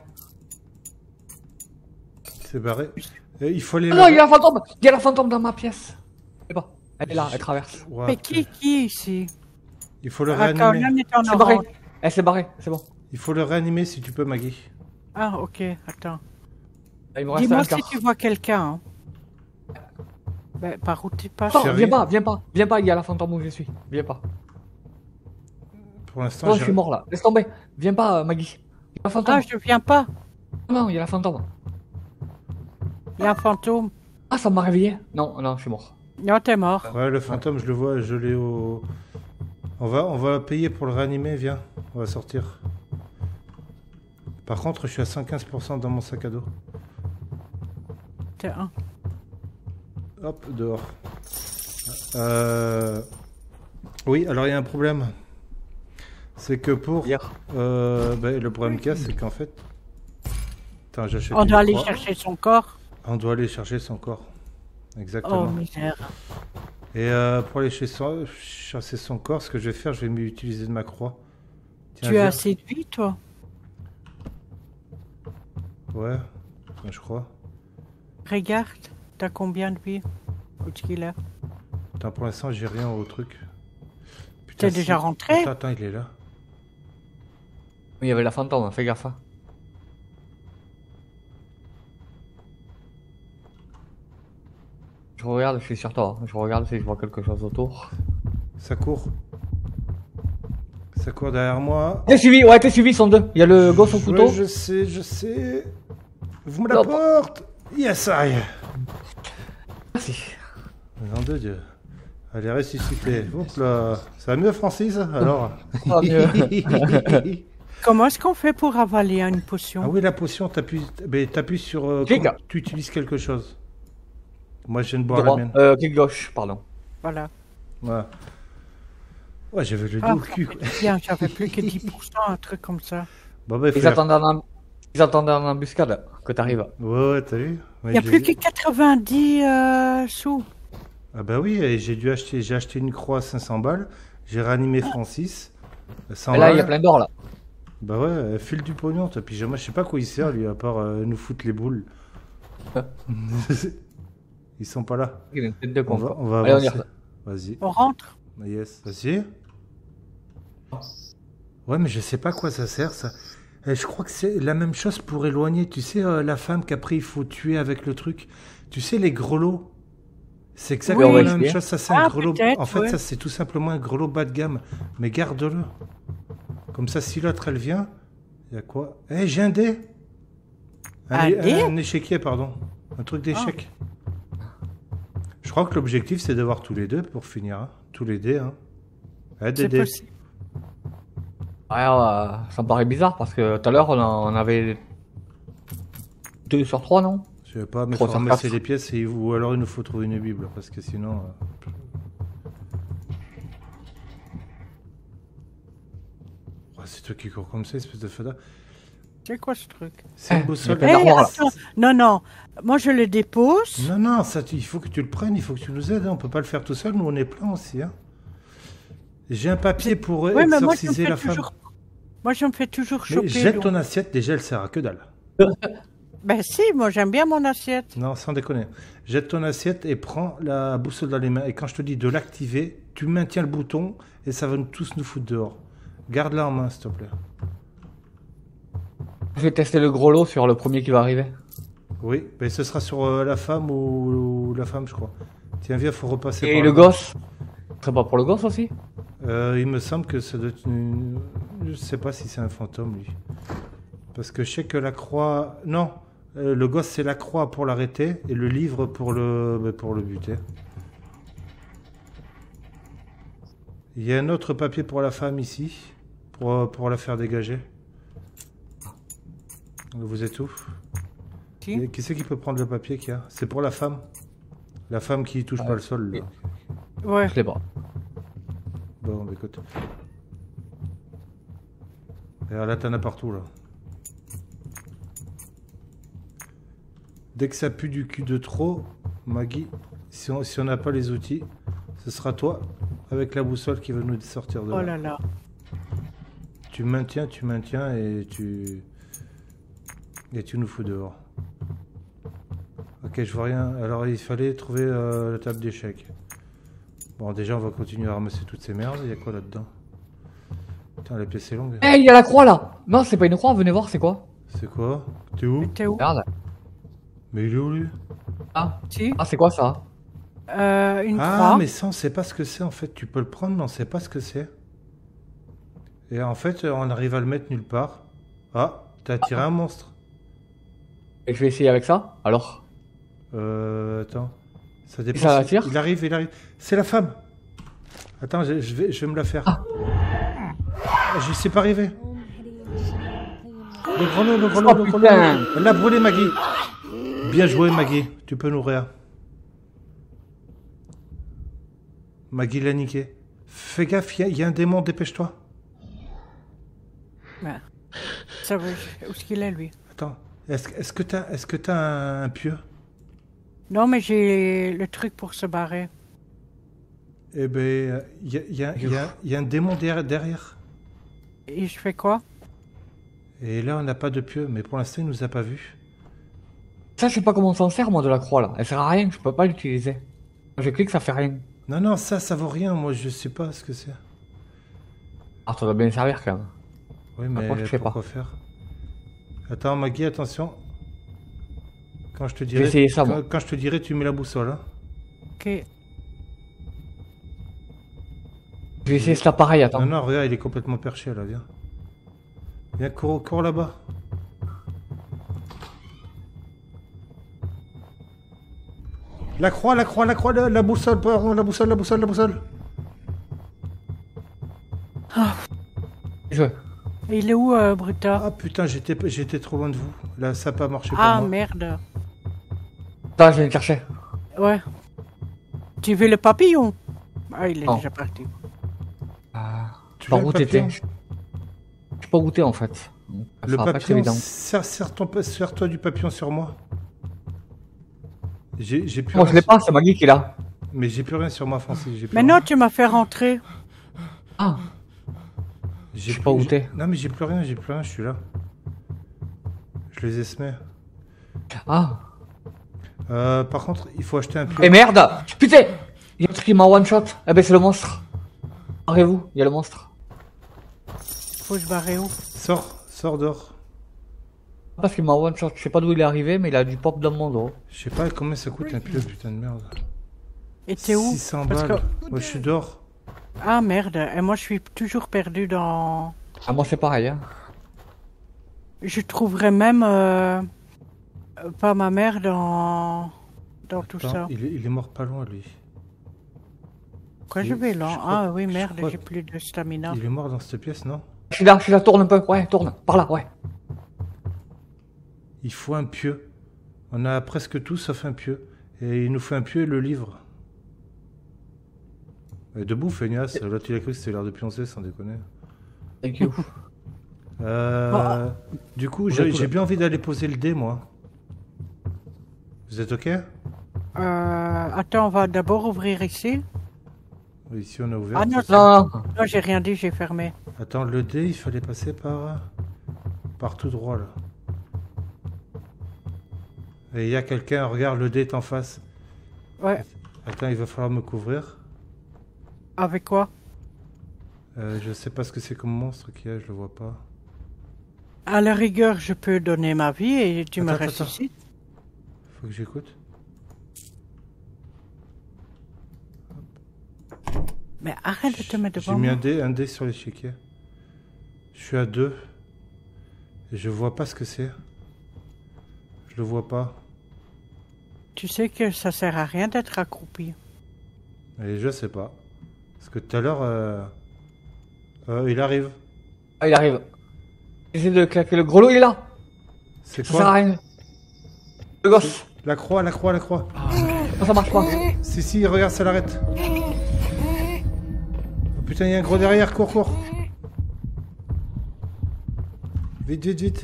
C'est barré. Et il faut aller Ah là. non, il y a la fantôme. Il y a la fantôme dans ma pièce. Je sais pas. Elle est là, elle traverse. Ouais, Mais qui, qui ici? il faut le Ah, réanimer. Caroline est en Elle s'est barrée. orange. Elle s'est barrée, c'est bon. Il faut le réanimer si tu peux, Maggie. Ah, ok, attends. Il me reste Dis-moi un si quart. tu vois quelqu'un. Hein. Ben, par où tu passes? Non, Chérie. viens pas, viens pas, viens pas, il y a la fantôme où je suis. Viens pas. Pour l'instant, Non, j'ai- je suis mort là. Laisse tomber. Viens pas, euh, Maggie. Il y a la fantôme. Ah, je viens pas. Non, il y a la fantôme. Il y a un fantôme. Ah, ça m'a réveillé. Non, non, je suis mort. Non, t'es mort. Ouais, le fantôme, je le vois, je l'ai au... On va, on va payer pour le réanimer, viens. On va sortir. Par contre, je suis à cent quinze pour cent dans mon sac à dos. T'es un. Hop, dehors. Euh... Oui, alors il y a un problème. C'est que pour... Hier. Euh, ben, le problème qu'il y a, c'est qu'en fait... Attends, j'achète On une doit aller croix. chercher son corps. On doit aller chercher son corps. Exactement. Oh, misère. Et euh, pour aller chez son... chasser son corps, ce que je vais faire, je vais m'utiliser de ma croix. Tiens, Tu as viens. assez de vie, toi? Ouais, enfin, je crois. Regarde, t'as combien de vie? Où est-ce qu'il est? Attends, pour l'instant, j'ai rien au truc. T'es si- déjà rentré? Attends, attends, il est là. Il y avait la fantôme, fais gaffe. hein. Je regarde, je suis sur toi. Je regarde si je vois quelque chose autour. Ça court. Ça court derrière moi. T'es suivi, ouais, t'es suivi, ils sont deux. Il y a le gosse au couteau. Ouais, je sais, je sais. Vous me la Non. porte. Yes, I. Merci. Nom de Dieu. Elle est ressuscitée. Hop là. Ça va mieux, Francis? Alors. Ça va mieux. Comment est-ce qu'on fait pour avaler une potion? Ah oui, la potion, t'appuies ben, t'appuies sur... euh, Clic. quand tu utilises quelque chose. Moi, je viens de boire Droit. la mienne. Euh, clic gauche, pardon. Voilà. Ouais, ouais j'avais le dos Ah, au ça cul. fait du bien, j'avais plus que dix pour cent, un truc comme ça. Bon, bah, Ils faire- attendaient en, Ils attendaient en embuscade que t'arrives. Ouais, ouais, t'as vu? Il Ouais, n'y a j'ai- plus que quatre-vingt-dix euh, sous. Ah bah oui, et j'ai dû acheter, j'ai acheté une croix à cinq cents balles. J'ai réanimé Francis. cent Et là, il y a balles. plein d'or là. Bah ouais, euh, file du pognon, toi. Puis moi, je sais pas quoi il sert, lui, à part euh, nous foutre les boules. Ils sont pas là. Il y a une tête de On con. va, quoi. on va Allez, on y avancer. va. Vas-y. On rentre. Yes, vas-y. Ouais, mais je sais pas quoi ça sert, ça. Eh, je crois que c'est la même chose pour éloigner. Tu sais, euh, la femme qu'après il faut tuer avec le truc. Tu sais, les grelots. C'est exactement Oui. la même Oui. chose. Ça, c'est un Ah, grelot. peut-être, En fait, ouais. ça, c'est tout simplement un grelot bas de gamme. Mais garde-le. Comme ça, si l'autre, elle vient, il y a quoi? Eh, j'ai un dé. Un é- dé un échiquier, pardon. Un truc d'échec. Je crois que l'objectif, c'est d'avoir tous les deux pour finir. hein. Tous les dés. Hein. Eh, des C'est dés. possible. Ouais, euh, ça me paraît bizarre parce que tout à l'heure on, en- on avait deux sur trois, non? Je sais pas, mais Trois faut sur ramasser quatre. les pièces et, ou alors il nous faut trouver une bible parce que sinon. euh, oh, c'est toi qui cours comme ça, espèce de fada. C'est quoi ce truc? C'est une Eh, boussole. il y a Eh, plein d'armoires, là. attends. Non, non. Moi, je le dépose. Non, non, ça, tu- il faut que tu le prennes, il faut que tu nous aides. hein, On peut pas le faire tout seul, nous on est plein aussi. Hein. J'ai un papier pour Oui, mais moi, je me exorciser fais la femme. toujours... Moi, je me fais toujours Mais choper. jette donc. ton assiette, déjà elle sert à que dalle. Ben si, moi, j'aime bien mon assiette. Non, sans déconner. Jette ton assiette et prends la boussole dans les mains. Et quand je te dis de l'activer, tu maintiens le bouton et ça va nous tous nous foutre dehors. Garde-la en main, s'il te plaît. Je vais tester le gros lot sur le premier qui va arriver. Oui, mais ce sera sur euh, la femme ou, ou la femme, je crois. Tiens, viens, faut repasser Et par le là. gosse? Ce serait pas pour le gosse aussi? Euh, il me semble que ça doit être une... Je sais pas si c'est un fantôme, lui. Parce que je sais que la croix... Non, euh, le gosse, c'est la croix pour l'arrêter et le livre pour le, bah, pour le buter. Il y a un autre papier pour la femme ici, pour, euh, pour la faire dégager. Vous êtes où? Si. Et Qui c'est qui peut prendre le papier qu'il y a? C'est pour la femme. La femme qui touche pas le sol, là. Ouais. Je l'ai pas. Bon, bah, écoute. Et là, t'en as partout, là. Dès que ça pue du cul de trop, Maggie, si on si on n'a pas les outils, ce sera toi, avec la boussole, qui va nous sortir de là. Oh là là. Tu maintiens, tu maintiens, et tu... Et tu nous fous dehors. Ok, je vois rien. Alors, il fallait trouver euh, la table d'échecs. Bon, déjà, on va continuer à ramasser toutes ces merdes. Il y a quoi là-dedans? Putain, la pièce est longue. Eh, il y a la croix là! Non, c'est pas une croix, venez voir, c'est quoi? C'est quoi? T'es où? T'es où? Regarde. Mais il est où, lui? Ah, Si. ah c'est quoi ça? Euh, une Ah, croix. mais ça, on sait pas ce que c'est, en fait. Tu peux le prendre, mais on sait pas ce que c'est. Et en fait, on arrive à le mettre nulle part. Ah, t'as attiré un monstre. Et je vais essayer avec ça? Alors? Euh, attends. Ça dépend. ça si- attire Il arrive, il arrive. C'est la femme. Attends, je, je vais, je vais me la faire. Ah. Ah, j'y sais pas arriver. Le grelot, le grelot, Oh, le grelot. putain. Elle l'a brûlé, Maggie. Bien joué, Maggie. Tu peux nourrir. Maggie l'a niqué. Fais gaffe, il y, a- il y a un démon, dépêche-toi. Ouais. Ça veut... Où est-ce qu'il est, lui? Attends, est-ce est-ce que t'as est-ce que t'as un, un pieu? Non, mais j'ai le truc pour se barrer. Eh ben, il y a, y a- y a- y a un démon derrière, derrière. Et je fais quoi? Et là, on n'a pas de pieu, mais pour l'instant, il nous a pas vus. Ça, je sais pas comment on s'en sert, moi, de la croix, là. Elle sert à rien, je peux pas l'utiliser. Je clique, ça fait rien. Non, non, ça, ça vaut rien. Moi, je sais pas ce que c'est. Ah, ça doit bien servir, quand même. Oui, mais Après, je sais pourquoi pas. faire? Attends, Maggie, attention. Quand je te Je vais dirai, essayer ça, quand, moi. quand je te dirai, tu mets la boussole. Hein. Ok. Je vais essayer cet appareil, attends. Non, non, regarde, il est complètement perché là, viens. Viens, cours, cours là-bas. La croix, la croix, la croix, la, la boussole, pardon, la boussole, la boussole, la boussole. Je... Il est où, euh, Bruta? Ah putain, j'étais j'étais trop loin de vous. Là, ça n'a pas marché pour Ah, moi. merde. Attends, je vais le chercher. Ouais. Tu veux le papillon? Ah, il est Non. déjà parti. Ah, Tu par veux le où t'étais? papillon? Je peux pas goûter, en fait. Donc, ça Le va pas être papillon, évident. serre, serre ton, serre-toi du papillon sur moi. J'ai j'ai plus Moi, je rien l'ai pas, c'est Maggie qui l'a. sur- Mais j'ai plus rien sur moi, Francis. j'ai plus Mais rien. non, tu m'as fait rentrer. Ah, J'ai j'ai plus- pas j'ai- goûté. Non, mais j'ai plus rien, j'ai plus rien, je suis là. Je les esmais. ah. Euh, par contre, il faut acheter un pieu. Et merde! Putain! Il y a un truc qui m'a one shot. Eh ben, c'est le monstre. Barrez-vous, il y a le monstre. Faut se barrer où? Sors, sors dehors. Parce qu'il m'a one shot. Je sais pas d'où il est arrivé, mais il a du pop dans mon dos. Je sais pas combien ça coûte un pieu, putain de merde. Et t'es où? six cents Parce balles. que- Ouais, je suis dehors. Ah, merde. Et moi, je suis toujours perdu dans... Ah, moi, c'est pareil, hein. Je trouverais même euh, euh, pas ma mère dans dans tout Attends, ça. il, est, il est mort pas loin, lui. Pourquoi je- je vais je là? crois- Ah oui, je merde, crois- j'ai plus de stamina. Il est mort dans cette pièce, non? Je suis là, je suis là, tourne un peu. Ouais, tourne. Par là, ouais. Il faut un pieu. On a presque tout sauf un pieu. Et il nous fait un pieu et le livre. Et debout, feignasse. L'autre, il a cru que c'était l'heure de pioncer, sans déconner. Thank you. Euh, du coup, Vous j'ai êtes où, j'ai là bien envie d'aller poser le dé, moi. Vous êtes OK? Euh, attends, on va d'abord ouvrir ici. Oui, ici, on a ouvert. Ah non, Non, non, j'ai rien dit, j'ai fermé. Attends, le dé, il fallait passer par... Par tout droit, là. Et il y a quelqu'un, regarde, le dé est en face. Ouais, Attends, il va falloir me couvrir. avec quoi? Euh, je sais pas ce que c'est comme monstre qu'il y a, je le vois pas. À la rigueur, je peux donner ma vie et tu me Attends, attends, ressuscites. Faut que j'écoute. Mais arrête de te mettre J'ai devant mis moi. un dé, un dé sur l'échiquier. Je suis à deux. Et je vois pas ce que c'est. Je le vois pas. Tu sais que ça sert à rien d'être accroupi. Et je sais pas. Parce que tout à l'heure... euh, euh, il arrive. Ah, il arrive. J'essaie de claquer le grelot, il est là. C'est Ça sert à quoi? rien. Le gosse. La croix, la croix, la croix. Non, ça marche pas. Si, si, regarde, ça l'arrête. Oh, putain, il y a un gros derrière, cours, cours. Vite, vite, vite.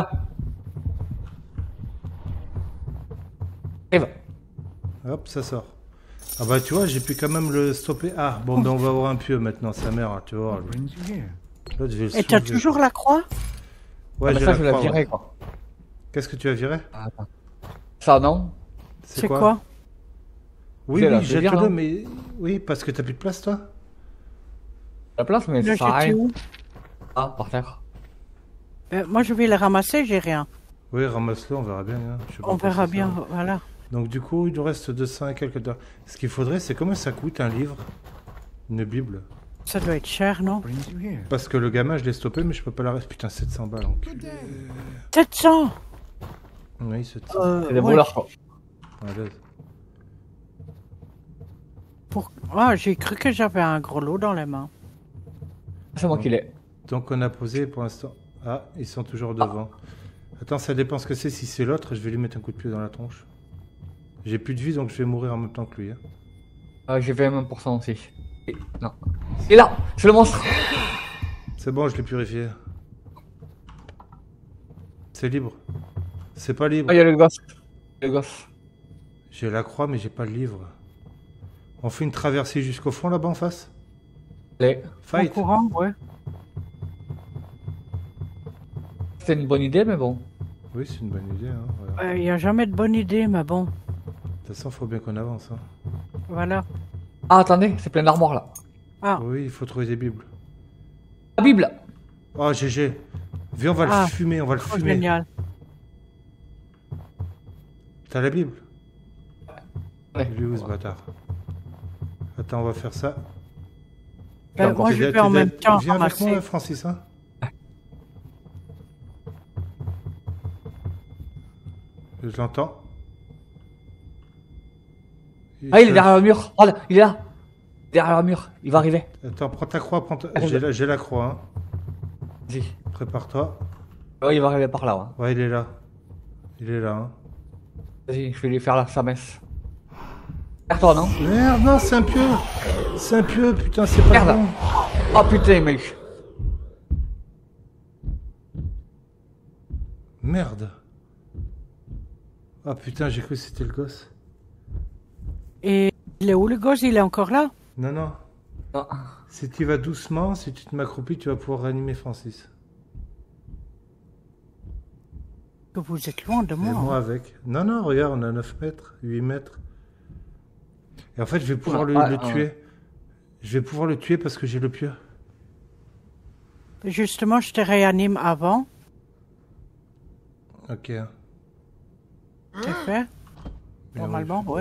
Arrive. Hop, ça sort. Ah bah tu vois, j'ai pu quand même le stopper. Ah, bon, ben on va avoir un pieu maintenant, sa mère, hein, tu vois. lui. L'autre, je vais le Et t'as soulever. toujours la croix? Ouais, Ah, bah j'ai ça, la je vais la croix, ouais. virer, quoi. Qu'est-ce que tu as viré? Ah, attends. Ça, non? C'est quoi? Oui, C'est là, oui, je vire, jette-le, non mais... Oui, parce que t'as plus de place, toi? La place, mais ça Là, sert à j'étais rien. où? Ah, par terre. Euh, moi, je vais le ramasser, j'ai rien. Oui, ramasse-le, on verra bien. hein. Je sais pas On quoi verra ça bien, sert. voilà. Donc du coup, il nous reste deux cents et quelques dollars. Ce qu'il faudrait, c'est combien ça coûte un livre? Une Bible? Ça doit être cher, non? Parce que le gamin, je l'ai stoppé, mais je peux pas la rester. Putain, sept cents balles, enculé. sept cents! Oui, sept cents. Euh, C'est des ouais, voleurs, quoi. Allez. pour... Ah, j'ai cru que j'avais un gros lot dans les mains. C'est moi qui l'ai. Donc on a posé pour l'instant. Ah, ils sont toujours devant. Attends, ça dépend ce que c'est. Si c'est l'autre, je vais lui mettre un coup de pied dans la tronche. J'ai plus de vie, donc je vais mourir en même temps que lui. hein. Ah, j'ai vingt pour cent aussi. Et- Non. Il est là. C'est le monstre. C'est bon, je l'ai purifié. C'est libre. C'est pas libre. Ah, il y a le gosse. Le gosse. J'ai la croix, mais j'ai pas le livre. On fait une traversée jusqu'au fond là-bas en face. Allez. En Fight. courant, ouais. C'est une bonne idée, mais bon. Oui, c'est une bonne idée. Hein, voilà. Il n'y a jamais de bonne idée, mais bon. De toute façon, faut bien qu'on avance. Hein. Voilà. Ah, attendez, c'est plein d'armoires là. Ah, Oui, il faut trouver des bibles. La Bible. Oh, G G. Viens, on va Ah, le fumer, on va le trop fumer. génial. T'as la Bible? Ouais. Il est où ce bâtard? Attends, on va faire ça. Ben, encore moi, T'es je dé- vais en t'es même dé- temps Viens avec ramasser. moi, Francis. Hein. Je l'entends. Ah, il est derrière le mur. Oh, là, il est là. Derrière le mur. Il va arriver. Attends, prends ta croix. Prends ta... J'ai la, j'ai la croix. Hein. Vas-y. Prépare-toi. Ouais, il va arriver par là. Ouais. Ouais, il est là. Il est là. Hein. Vas-y, je vais lui faire la, sa messe. Vers toi, non? Merde, non, c'est un pieu. C'est un pieu, putain, c'est pas Merde. bon. Oh putain, mec. Merde. Ah putain, j'ai cru que c'était le gosse. Et il est où le gosse? Il est encore là? Non, non. Ah. Si tu vas doucement, si tu te m'accroupis, tu vas pouvoir réanimer Francis. Que vous êtes loin de Et moi. moi hein. avec. Non, non, regarde, on a neuf mètres, huit mètres. Et en fait, je vais pouvoir le, Ouais, le ouais. tuer. Je vais pouvoir le tuer parce que j'ai le pieu. Justement, je te réanime avant. Ok. C'est fait? Bien Normalement, ouais.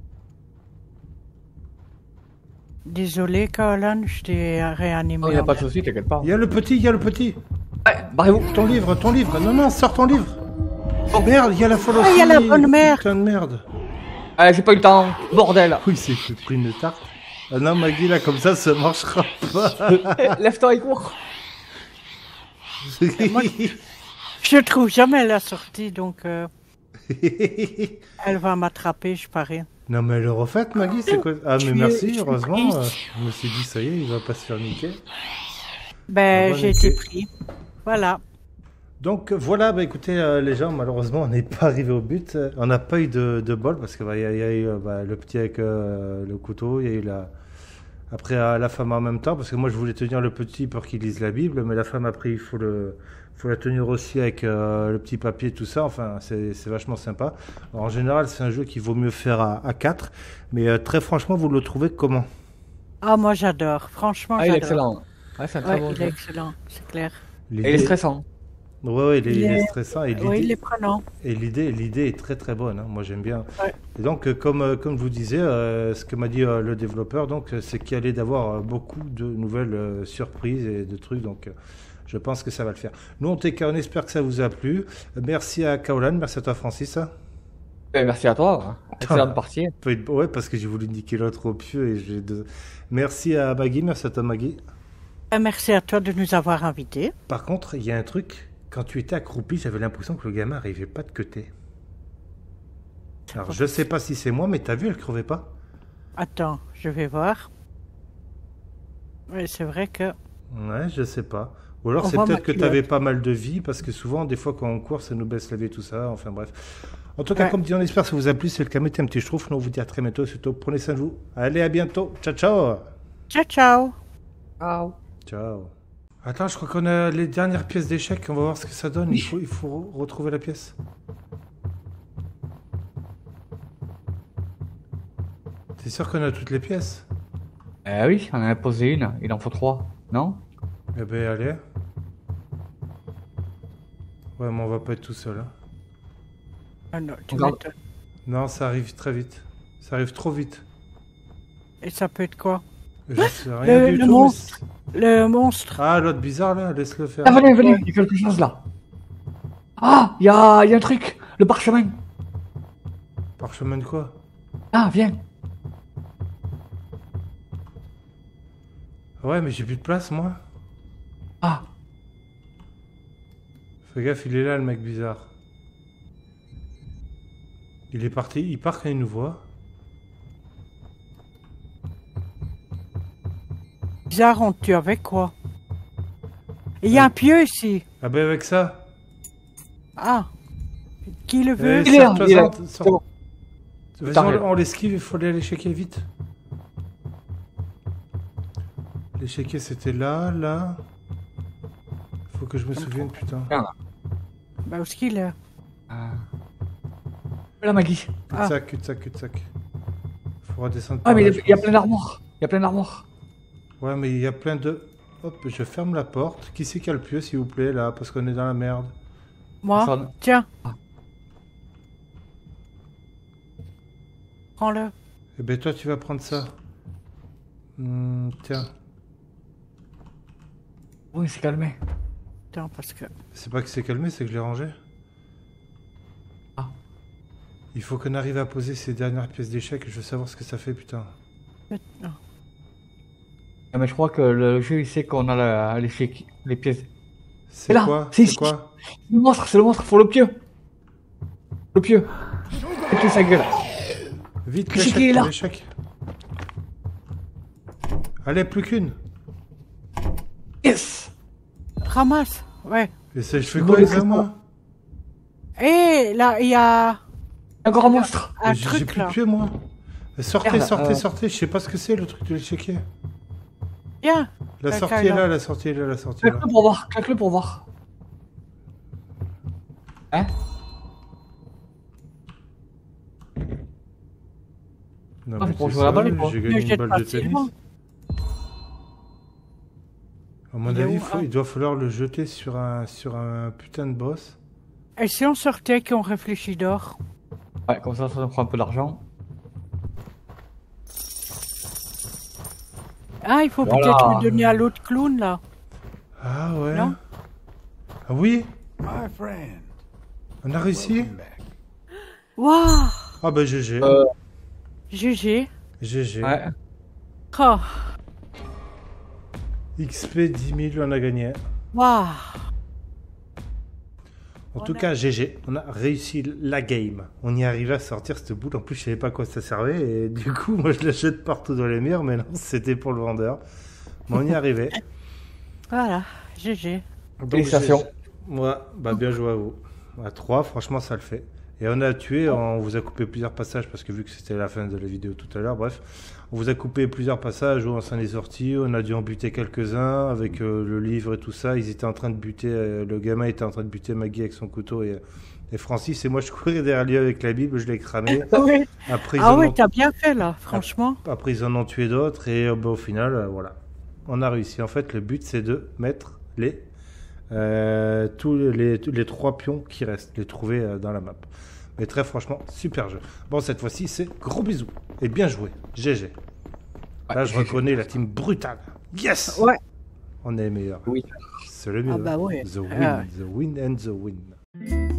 Désolé, Caroline, je t'ai réanimé. Non, il n'y a en pas de même- soucis, t'inquiète pas. Il y a le petit, il y a le petit. Ouais, barrez-vous. Ton livre, ton livre. Non, non, sors ton livre. Oh merde, il y a la folle Ah, il y a la bonne mère. Putain de merde. Allez, j'ai pas eu le temps. Bordel. Oui, c'est fait pris une tarte. Ah non, Maggie, là, comme ça, ça marchera pas. Eh, lève-toi et cours. Je trouve jamais la sortie, donc euh, elle va m'attraper, je parie. Non, mais elle est refaite, Maggie, c'est quoi? Ah, mais Je suis- merci, je suis heureusement. prise. euh, je me suis dit, ça y est, il va pas se faire niquer. Ben, Ah, bon, j'ai ok. été pris. Voilà. Donc voilà, bah écoutez euh, les gens, malheureusement on n'est pas arrivé au but. Euh, On n'a pas eu de, de bol parce qu'il bah, y, a- y a eu euh, bah, le petit avec euh, le couteau, il y a eu la... après euh, la femme en même temps parce que moi je voulais tenir le petit pour qu'il lise la Bible, mais la femme après il faut, le... faut la tenir aussi avec euh, le petit papier tout ça, enfin c'est c'est vachement sympa. Alors, en général c'est un jeu qu'il vaut mieux faire à, à quatre, mais euh, très franchement vous le trouvez comment? Ah, moi j'adore. Franchement, Ah, il est j'adore. excellent. Ouais, c'est un très Ouais, bon il jeu. est excellent, c'est clair. Et il est L'idée- stressant. Ouais, ouais, il est, Il il est est- stressant et Oui, il l'idée est prenant. et l'idée, l'idée est très très bonne. Hein. Moi j'aime bien. Ouais. Et donc euh, comme euh, comme je vous disais, euh, ce que m'a dit euh, le développeur, donc euh, c'est qu'il allait d'avoir euh, beaucoup de nouvelles euh, surprises et de trucs. Donc euh, je pense que ça va le faire. Nous en tout cas, on espère que ça vous a plu. Merci à Kaolan, merci à toi Francis. Eh, merci à toi. Excellente partie. Ouais, parce que j'ai voulu niquer l'autre au pieu et j'ai deux. Merci à Maggie, merci à toi Maggie. Et merci à toi de nous avoir invités. Par contre, il y a un truc. Quand tu étais accroupi, j'avais l'impression que le gamin n'arrivait pas de côté. Alors, je sais pas si c'est moi, mais t'as vu, elle crevait pas. Attends, je vais voir. Oui, c'est vrai que... Ouais, je sais pas. Ou alors On c'est voit peut-être ma que culotte. t'avais pas mal de vie, parce que souvent, des fois, quand on court, ça nous baisse la vie, tout ça. Enfin bref. En tout cas, Ouais. comme dit, on espère que ça vous a plu. C'est le cas, mettez un petit schtroumpf. Nous, on vous dit à très bientôt. Surtout, prenez soin de vous. Allez, à bientôt. Ciao, ciao. Ciao, ciao. Ciao. Ciao. Attends, je crois qu'on a les dernières pièces d'échecs. On va voir ce que ça donne. Il faut, il faut re- retrouver la pièce. T'es sûr qu'on a toutes les pièces? Eh oui, on en a posé une. Il en faut trois. Non? Eh ben, allez. Ouais, mais on va pas être tout seul. Hein. Ah non, tu Regarde. m'étonnes. Non, ça arrive très vite. Ça arrive trop vite. Et ça peut être quoi? Je sais rien Le- du le tout. monstre. mais Le monstre. c'est- Ah, l'autre bizarre là, laisse-le faire. Ah, venez, venez. Il y a quelque chose là. Ah, il y a, il y a un truc. Le parchemin. Parchemin de quoi? Ah, viens. Ouais, mais j'ai plus de place moi. Ah, Fais gaffe, il est là le mec bizarre. Il est parti, il part quand il nous voit. Bizarre, on te tue avec quoi? Il y a un pieu ici. Ah ben avec ça. Ah. Qui le veut? Eh, Il est là, sors-toi, il est là. sors- C'est sors. bon. Vas-y, T'arrives. on, on l'esquive, il faut aller l'échiquier vite. L'échiquier c'était là, là. Faut que je me souvienne, putain. Bah, où est-ce qu'il est? Ah. La Maggie. Cul-de-sac, cul-de-sac, cul-de-sac. Faudra descendre Ah, par mais là, il je y a pense. plein d'armoires. Il y a plein d'armoires. Ouais, mais il y a plein de... Hop, je ferme la porte. Qui c'est qui a le pieu, s'il vous plaît, là? Parce qu'on est dans la merde. Moi? Ça- Tiens. Ah. Prends-le. Eh ben, toi, tu vas prendre ça. Hmm, tiens. Oui, c'est calmé. Tiens, parce que... C'est pas que c'est calmé, c'est que je l'ai rangé. Ah. Il faut qu'on arrive à poser ces dernières pièces d'échecs. Je veux savoir ce que ça fait, putain. Non. Ah, mais je crois que le jeu, il sait qu'on a la- les, chéqui- les pièces. C'est là, quoi? c'est C'est ici. quoi? Le monstre, c'est le monstre, faut le pieu. Le pieu. Et puis sa gueule. Vite, Qui c'est qui est là? l'échec. Allez, plus qu'une. Yes. Ramasse. Ouais. Et ça, je fais Vous quoi, voulez les que moi? Et là, il y a Encore un monstre. un J'ai j'ai truc plus là. de pied, moi. Sortez, Merde, sortez, euh. sortez. Je sais pas ce que c'est, le truc de l'échiquier. Viens. La Quelqu'un sortie est est là. là, la sortie est là, la sortie est là. Claque-le pour voir. Claque-le pour voir. Hein? Non, Ah, mais c'est pour c'est jouer à la balle, sérieux, quoi. j'ai Ne gagné une jette balle pas de si tennis. loin. À mon Il est avis, où, faut- hein il doit falloir le jeter sur un, sur un putain de boss. Et si on sortait qu'on réfléchit d'or? Ouais, comme ça, ça nous prend un peu d'argent. Ah, il faut Voilà. peut-être le donner à l'autre clown là. Ah ouais. Non. Ah oui, My friend, on a réussi. welcome back. Waouh. Ah bah G G. Euh, G G. G G. Ouais. Oh. X P dix mille, on a gagné. Waouh. En On tout a- cas, G G, on a réussi la game. On y arrivait à sortir cette boule. En plus, je savais pas à quoi ça servait. Et du coup, moi, je la jette partout dans les murs. Mais non, c'était pour le vendeur. Mais on y arrivait. Voilà. G G. Donc, Félicitations. G G. Ouais, bah bien joué à vous. À trois, franchement, ça le fait. Et on a tué, on vous a coupé plusieurs passages parce que vu que c'était la fin de la vidéo tout à l'heure, bref, on vous a coupé plusieurs passages où on s'en est sorti, on a dû en buter quelques-uns avec euh, le livre et tout ça. Ils étaient en train de buter, euh, le gamin était en train de buter Maggie avec son couteau et, et Francis, et moi je courais derrière lui avec la Bible, je l'ai cramé. Ouais. Après, ils Ah en ouais, ont- t'as bien fait là, franchement. après, ils en ont tué d'autres et euh, bah, au final, euh, voilà, on a réussi. En fait, le but c'est de mettre les, euh, tous les, tous les trois pions qui restent, les trouver euh, dans la map. Mais très franchement, super jeu. Bon, cette fois-ci, c'est gros bisous et bien joué. G G. Là, je G G. reconnais la team brutale. Yes! Ouais. On est les meilleurs. Oui. C'est le mieux. Ah bah ouais. The win, Ah. the win and the win.